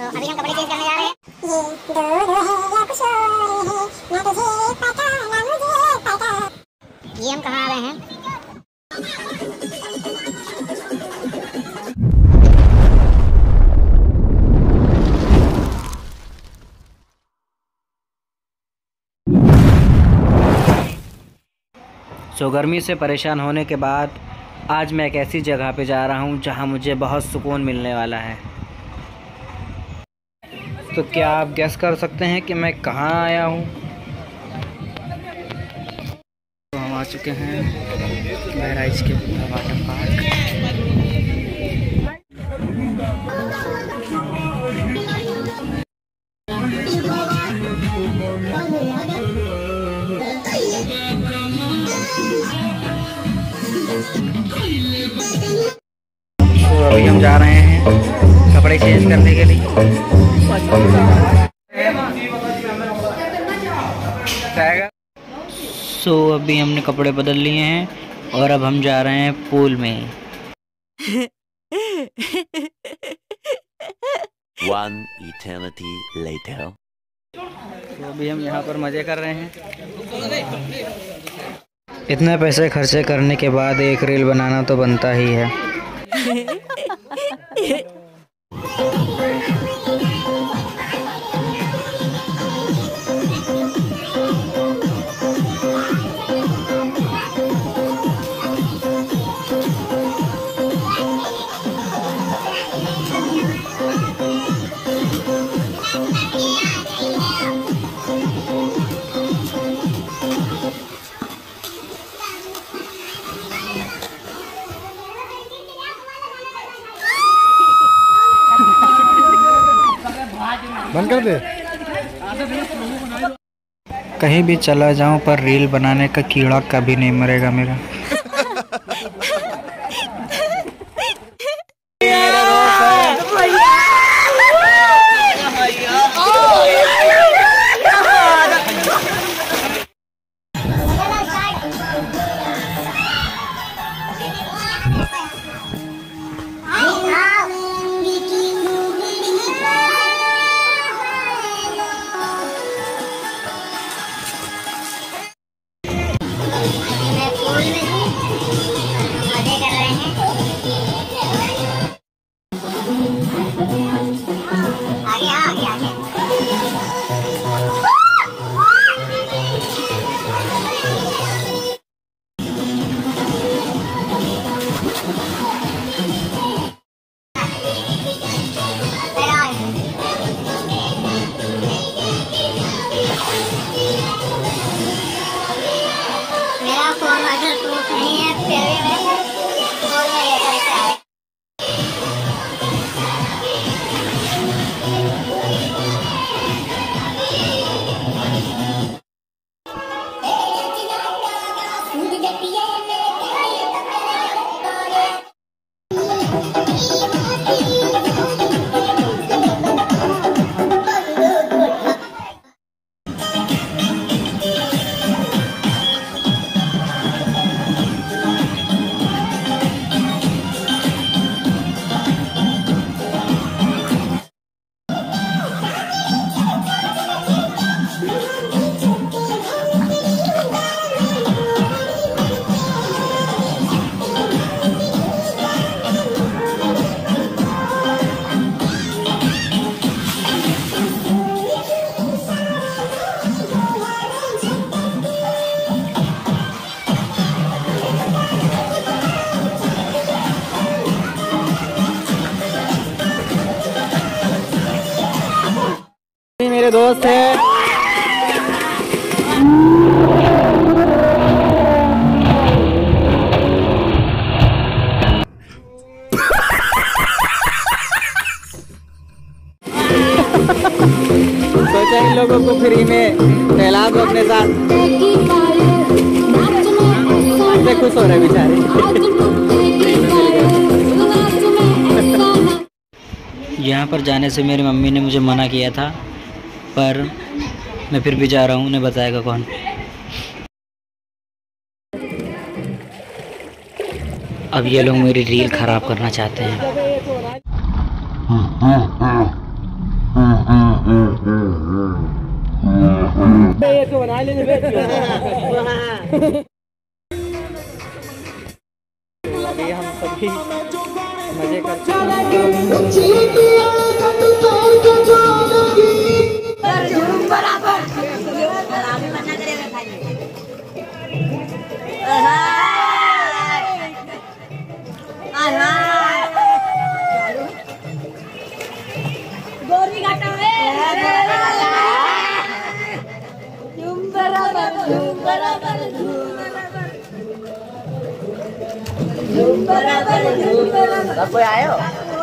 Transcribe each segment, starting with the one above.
अभी हम कपड़े चेंज करने जा रहे हैं। ये दो है कुछ और है, ना तुझे पता ना मुझे पता। ये हम कहाँ आ रहे हैं? गर्मी से परेशान होने के बाद आज मैं एक ऐसी जगह पे जा रहा हूँ जहाँ मुझे बहुत सुकून मिलने वाला है। तो क्या आप गेस कर सकते हैं कि मैं कहाँ आया हूँ? तो हम आ चुके हैं बहराइच के वाटर पार्क। तो अभी हम जा रहे हैं कपड़े चेंज करने के लिए। अभी हमने कपड़े बदल लिए हैं और अब हम जा रहे हैं पूल में। One eternity later. तो अभी हम यहाँ पर मज़े कर रहे हैं। इतने पैसे खर्चे करने के बाद एक रील बनाना तो बनता ही है। बंद कर दे। कहीं भी चला जाऊं पर रील बनाने का कीड़ा कभी नहीं मरेगा मेरा। मेरे दोस्त है। सोचा इन लोगों को फ्री में टहला दो अपने साथ। ऐसे खुश हो रहे बेचारे। यहाँ पर जाने से मेरी मम्मी ने मुझे मना किया था, पर मैं फिर भी जा रहा हूँ। उन्हें बताएगा कौन। अब ये लोग मेरी रील खराब करना चाहते हैं। तो बना लेने अभी हम सभी मजे करते सब कोई आए हो?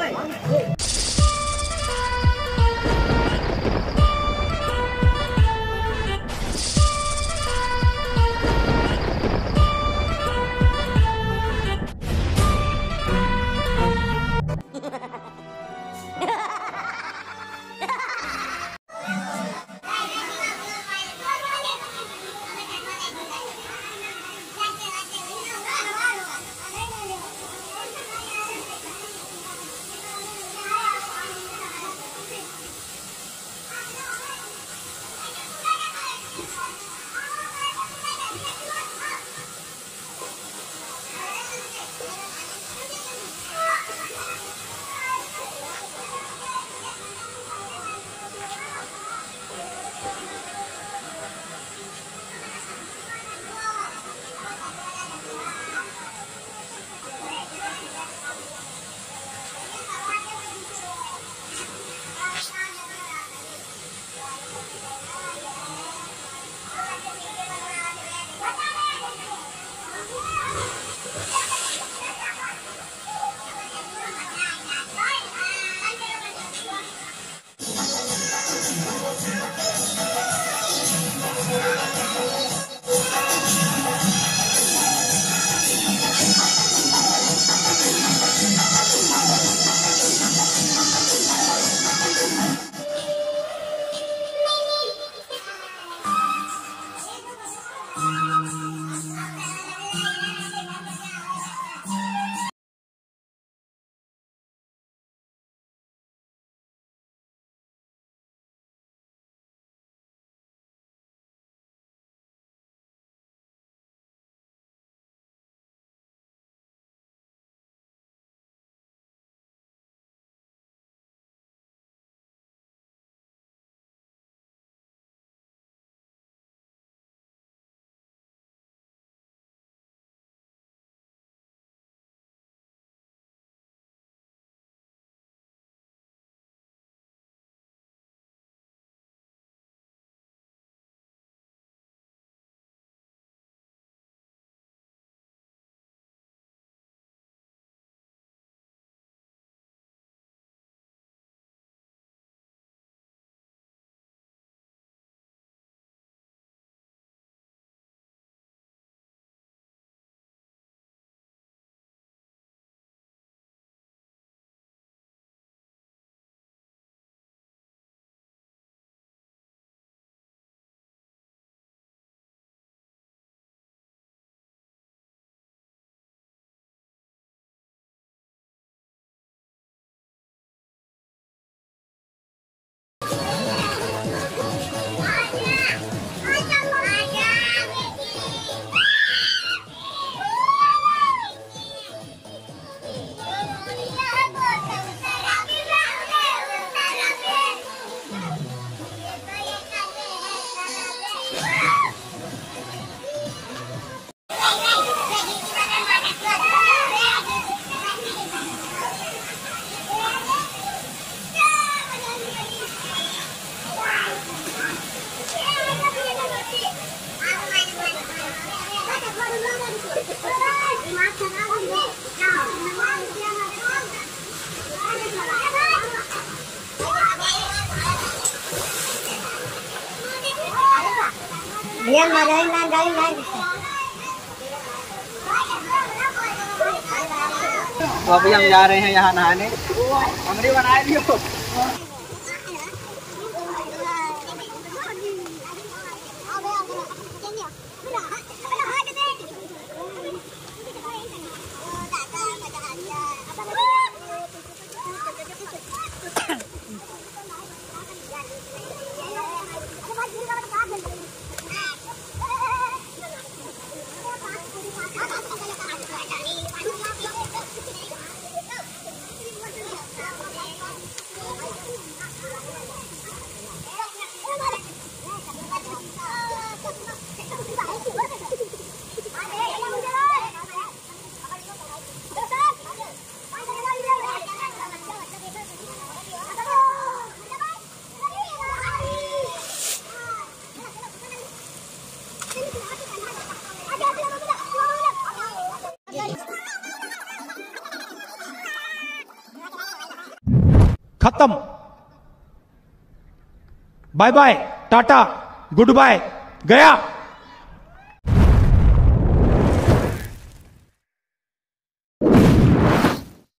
तो अभी हम जा रहे हैं यहाँ नहाने। हमने बनाए लियो। खत्म। Bye bye, tata, goodbye, गया।